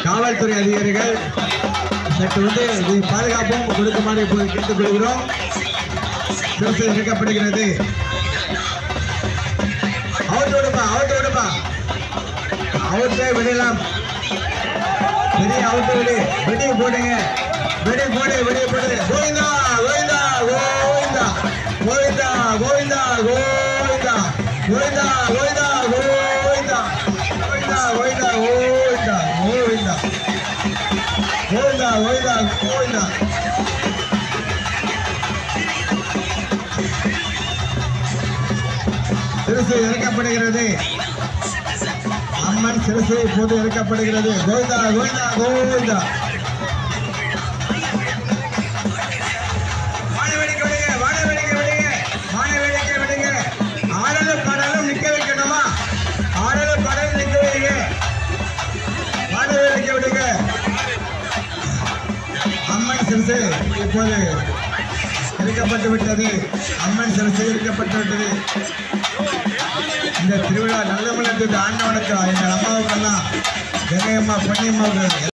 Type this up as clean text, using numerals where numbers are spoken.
காவல்துறை அதிகாரிகள் சற்று வந்து இதை பாதுகாப்பும் கொடுக்குமாறு இப்போது கேட்டுக்கொள்கிறோம். சிறப்பு இறக்கப்படுகிறது. அவுட்டை விடலாம். பெரிய அவுட்டு விடு. வெடி போடுங்க. வெடி போடு. கோவிந்தா கோவிந்தா கோவிந்தா கோவிந்தா கோவிந்தா கோவிந்தா கோவிந்தா கோவிந்தா கோவிந்தா கோவிந்தா கோவிந்தா கோவிந்தா கோவிந்தா கோவிந்தா கோவிந்தா கோவிந்தா. சிறுசு இறக்கப்படுகிறது. அம்மன் சிறுசு இப்போது இறக்கப்படுகிறது. கோவிந்தா கோவிந்தா கோவிந்தா. வானவேடிக்கை விடுங்க. ஆடலும் பாடலும் நிக்க வைக்கணுமா? ஆடலும் பாடலும் நிக்க வைங்க. வானவேடிக்கை விடுங்க. அம்மன் சிறுசு இப்போது இறக்கப்பட்டு விட்டது. அம்மன் சிறுசு இறக்கப்பட்டு விட்டது. இந்த திருவிழா நல்ல முன்னேற்றத்தை ஆண்டவனுக்கு எங்கள் அம்மாவுக்கெல்லாம் கங்கையம்மா பொன்னியம்மாவுக்கு